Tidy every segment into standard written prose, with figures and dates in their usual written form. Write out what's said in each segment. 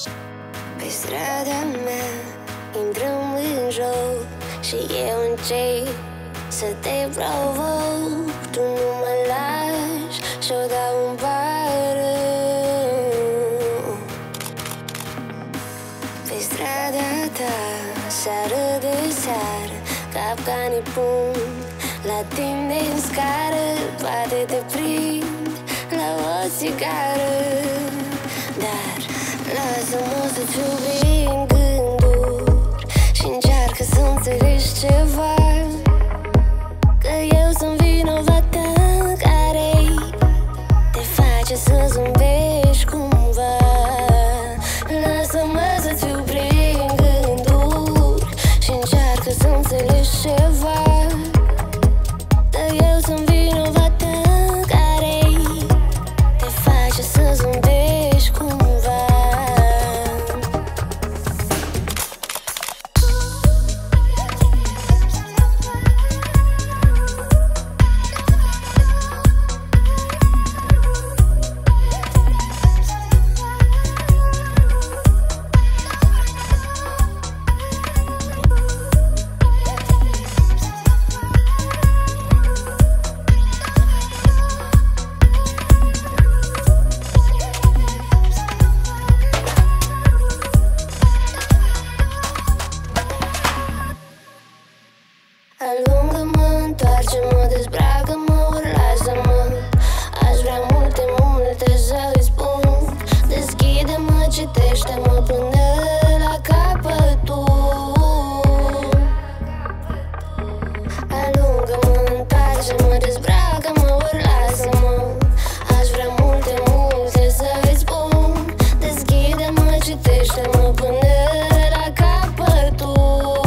Pe strada mea intrăm în joc și eu încep să te provoc. Tu nu mă lași și-o dau în bară. Pe strada ta, seară de seară, capcanii pun la tine în scară. Poate te prind la o țigară, dar lasă-mă să-ți iubim gânduri și încearcă să înțelegi ceva, că eu sunt vinovată care te face să zâmbești cumva. Lasă-mă să-ți iubim gânduri și încearcă să înțelegi ceva, că eu sunt vinovată care te face să zâmbești cumva. Alungă-mă, întoarce-mă, dezbracă-mă, ori lasă-mă. Aș vrea multe, multe să-i spun. Deschide-mă, citește-mă până la capătul. Alungă-mă, întoarce-mă, dezbracă-mă, ori lasă-mă. Aș vrea multe, multe să-i spun. Deschide-mă, citește-mă până la capătul.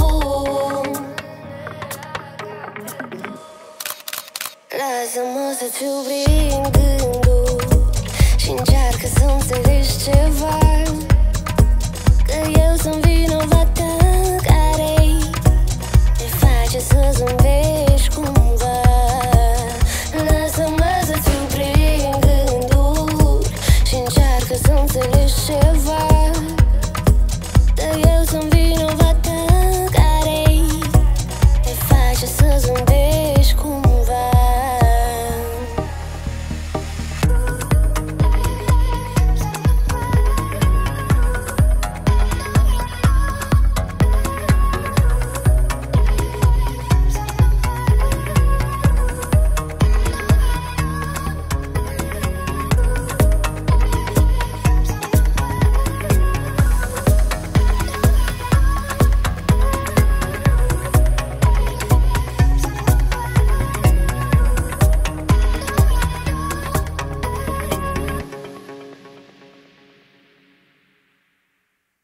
Lasă-mă să-ți iubim gânduri și încearcă să înțelegi ceva, că eu sunt vinovată care te face să zâmbești cumva. Lasă-mă să-ți iubim gânduri și încearcă să înțelegi ceva,